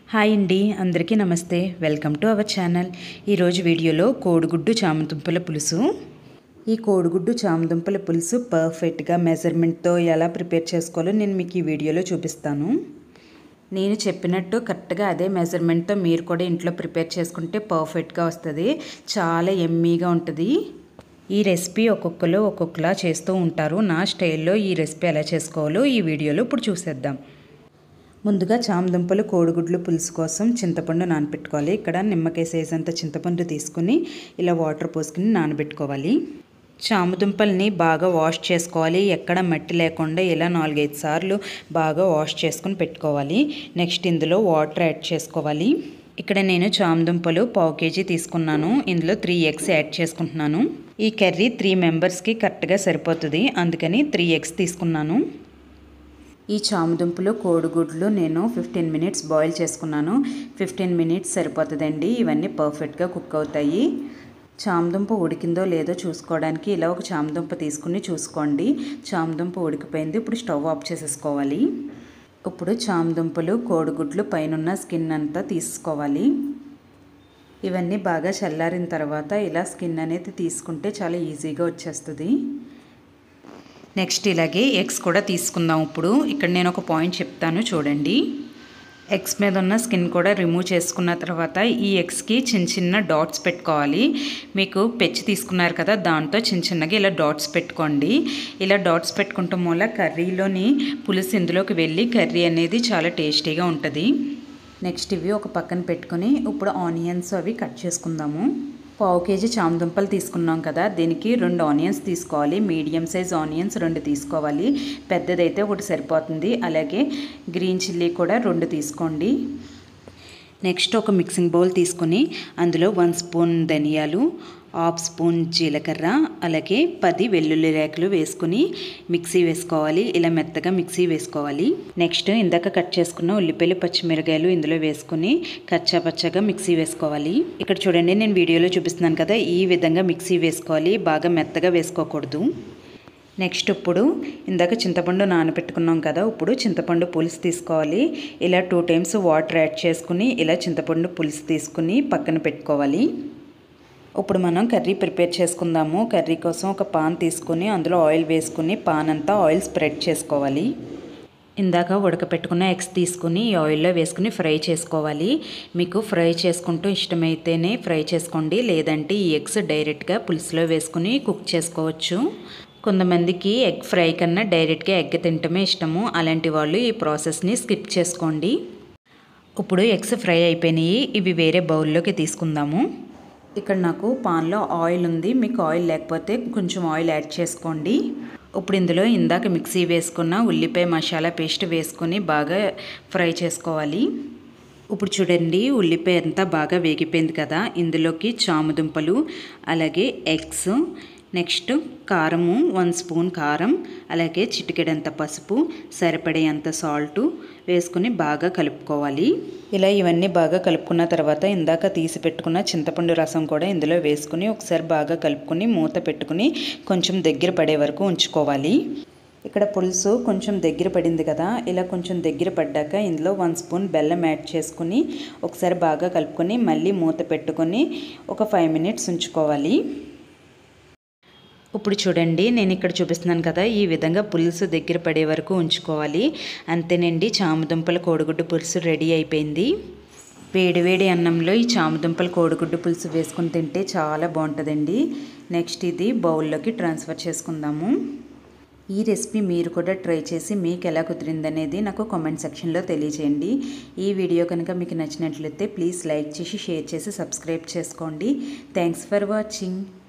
Hi అండి, అందరికీ నమస్తే. Welcome to our channel. ఈరోజు వీడియోలో కోడిగుడ్డు చామదుంపల పులుసు. ఈ కోడిగుడ్డు చామదుంపల పులుసు పర్ఫెక్ట్గా మెజర్మెంట్తో ఎలా ప్రిపేర్ చేసుకోవాలో నేను మీకు ఈ వీడియోలో చూపిస్తాను. నేను చెప్పినట్టు కరెక్ట్గా అదే మెజర్మెంట్తో మీరు కూడా ఇంట్లో ప్రిపేర్ చేసుకుంటే పర్ఫెక్ట్గా వస్తుంది. చాలా ఎమ్మీగా ఉంటుంది. ఈ రెసిపీ ఒక్కొక్కరు ఒక్కొక్కలా చేస్తూ ఉంటారు. నా స్టైల్లో ఈ రెసిపీ ఎలా చేసుకోవాలో ఈ వీడియోలో ఇప్పుడు చూసేద్దాం. ముందుగా చామదుంపలు కోడిగుడ్లు పులుసు కోసం చింతపండు నానబెట్టుకోవాలి. ఇక్కడ నిమ్మకాయ సైజ్ అంత చింతపండు తీసుకుని ఇలా వాటర్ పోసుకుని నానబెట్టుకోవాలి. చామదుంపల్ని బాగా వాష్ చేసుకోవాలి. ఎక్కడ మట్టి లేకుండా ఇలా 4-5 సార్లు బాగా వాష్ చేసుకుని పెట్టుకోవాలి. నెక్స్ట్ ఇందులో వాటర్ యాడ్ చేసుకోవాలి. ఇక్కడ నేను చామదుంపలు 1/2 kg తీసుకున్నాను. ఇందులో 3 eggs యాడ్ చేసుకుంటున్నాను. ఈ కర్రీ 3 మెంబర్స్కి కరెక్ట్గా సరిపోతుంది, అందుకని 3 eggs తీసుకున్నాను. ఈ చామదుంపలు కోడిగుడ్లు నేను 15 minutes బాయిల్ చేసుకున్నాను. 15 minutes సరిపోతుందండి. ఇవన్నీ పర్ఫెక్ట్గా కుక్ అవుతాయి. చామదుంప ఉడికిందో లేదో చూసుకోవడానికి ఇలా ఒక చామదుంప తీసుకుని చూసుకోండి. చామదుంప ఉడికిపోయింది. ఇప్పుడు స్టవ్ ఆఫ్ చేసేసుకోవాలి. ఇప్పుడు చామదుంపలు కోడిగుడ్లు పైన స్కిన్ అంతా తీసుకోవాలి. ఇవన్నీ బాగా చల్లారిన తర్వాత ఇలా స్కిన్ అనేది తీసుకుంటే చాలా ఈజీగా వచ్చేస్తుంది. నెక్స్ట్ ఇలాగే ఎగ్స్ కూడా తీసుకుందాం. ఇప్పుడు ఇక్కడ నేను ఒక పాయింట్ చెప్తాను చూడండి. ఎగ్స్ మీద ఉన్న స్కిన్ కూడా రిమూవ్ చేసుకున్న తర్వాత ఈ ఎగ్స్కి చిన్న చిన్న డాట్స్ పెట్టుకోవాలి. మీకు పెచ్చి తీసుకున్నారు కదా, దాంతో చిన్న చిన్నగా ఇలా డాట్స్ పెట్టుకోండి. ఇలా డాట్స్ పెట్టుకుంటాం వల్ల కర్రీలోని పులుసు ఇందులోకి వెళ్ళి కర్రీ అనేది చాలా టేస్టీగా ఉంటుంది. నెక్స్ట్ ఇవి ఒక పక్కన పెట్టుకొని ఇప్పుడు ఆనియన్స్ అవి కట్ చేసుకుందాము. 1/2 kg చామదుంపలు తీసుకున్నాం కదా, దీనికి 2 ఆనియన్స్ తీసుకోవాలి. మీడియం సైజ్ ఆనియన్స్ 2 తీసుకోవాలి. పెద్దదైతే ఒకటి సరిపోతుంది. అలాగే గ్రీన్ చిల్లీ కూడా 2 తీసుకోండి. నెక్స్ట్ ఒక మిక్సింగ్ బౌల్ తీసుకొని అందులో 1 స్పూన్ ధనియాలు, 1/2 స్పూన్ జీలకర్ర, అలాగే 10 వెల్లుల్లి రేకులు వేసుకుని మిక్సీ వేసుకోవాలి. ఇలా మెత్తగా మిక్సీ వేసుకోవాలి. నెక్స్ట్ ఇందాక కట్ చేసుకున్న ఉల్లిపాయలు పచ్చిమిరకాయలు ఇందులో వేసుకుని కచ్చాపచ్చగా మిక్సీ వేసుకోవాలి. ఇక్కడ చూడండి, నేను వీడియోలో చూపిస్తున్నాను కదా, ఈ విధంగా మిక్సీ వేసుకోవాలి. బాగా మెత్తగా వేసుకోకూడదు. నెక్స్ట్ ఇప్పుడు ఇందాక చింతపండు నానబెట్టుకున్నాం కదా, ఇప్పుడు చింతపండు పులుసు తీసుకోవాలి. ఇలా 2 times వాటర్ యాడ్ చేసుకుని ఇలా చింతపండు పులుసు తీసుకుని పక్కన పెట్టుకోవాలి. ఇప్పుడు మనం కర్రీ ప్రిపేర్ చేసుకుందాము. కర్రీ కోసం ఒక పాన్ తీసుకుని అందులో ఆయిల్ వేసుకుని పాన్ అంతా ఆయిల్ స్ప్రెడ్ చేసుకోవాలి. ఇందాక ఉడకపెట్టుకున్న ఎగ్స్ తీసుకుని ఈ ఆయిల్లో వేసుకుని ఫ్రై చేసుకోవాలి. మీకు ఫ్రై చేసుకుంటూ ఇష్టమైతేనే ఫ్రై చేసుకోండి, లేదంటే ఈ ఎగ్స్ డైరెక్ట్గా పులుసులో వేసుకుని కుక్ చేసుకోవచ్చు. కొంతమందికి ఎగ్ ఫ్రై కన్నా డైరెక్ట్గా ఎగ్ తినటమే ఇష్టము. అలాంటి వాళ్ళు ఈ ప్రాసెస్ని స్కిప్ చేసుకోండి. ఇప్పుడు ఎగ్స్ ఫ్రై అయిపోయినాయి. ఇవి వేరే బౌల్లోకి తీసుకుందాము. ఇక్కడ నాకు పాన్లో ఆయిల్ ఉంది. మీకు ఆయిల్ లేకపోతే కొంచెం ఆయిల్ యాడ్ చేసుకోండి. ఇప్పుడు ఇందులో ఇందాక మిక్సీ వేసుకున్న ఉల్లిపాయ మసాలా పేస్ట్ వేసుకొని బాగా ఫ్రై చేసుకోవాలి. ఇప్పుడు చూడండి, ఉల్లిపాయ అంతా బాగా వేగిపోయింది కదా, ఇందులోకి చామదుంపలు, అలాగే ఎగ్స్, నెక్స్ట్ కారము 1 స్పూన్ కారం, అలాగే చిటికెడంత పసుపు, సరిపడేంత సాల్టు వేసుకుని బాగా కలుపుకోవాలి. ఇలా ఇవన్నీ బాగా కలుపుకున్న తర్వాత ఇందాక తీసి పెట్టుకున్న చింతపండు రసం కూడా ఇందులో వేసుకుని ఒకసారి బాగా కలుపుకొని మూత పెట్టుకుని కొంచెం దగ్గర పడే వరకు ఉంచుకోవాలి. ఇక్కడ పులుసు కొంచెం దగ్గర పడింది కదా, ఇలా కొంచెం దగ్గర పడ్డాక ఇందులో 1 స్పూన్ బెల్లం యాడ్ చేసుకుని ఒకసారి బాగా కలుపుకొని మళ్ళీ మూత పెట్టుకొని ఒక 5 minutes ఉంచుకోవాలి. ఇప్పుడు చూడండి, నేను ఇక్కడ చూపిస్తున్నాను కదా, ఈ విధంగా పులుసు దగ్గర పడే వరకు ఉంచుకోవాలి. అంతేనండి, చామదుంపల కోడిగుడ్డు పులుసు రెడీ అయిపోయింది. వేడివేడి అన్నంలో ఈ చామదుంపల కోడిగుడ్డు పులుసు వేసుకుని తింటే చాలా బాగుంటుందండి. నెక్స్ట్ ఇది బౌల్లోకి ట్రాన్స్ఫర్ చేసుకుందాము. ఈ రెసిపీ మీరు కూడా ట్రై చేసి మీకు ఎలా కుదిరిందనేది నాకు కామెంట్ సెక్షన్లో తెలియజేయండి. ఈ వీడియో కనుక మీకు నచ్చినట్లయితే ప్లీజ్ లైక్ చేసి షేర్ చేసి సబ్స్క్రైబ్ చేసుకోండి. Thanks for watching.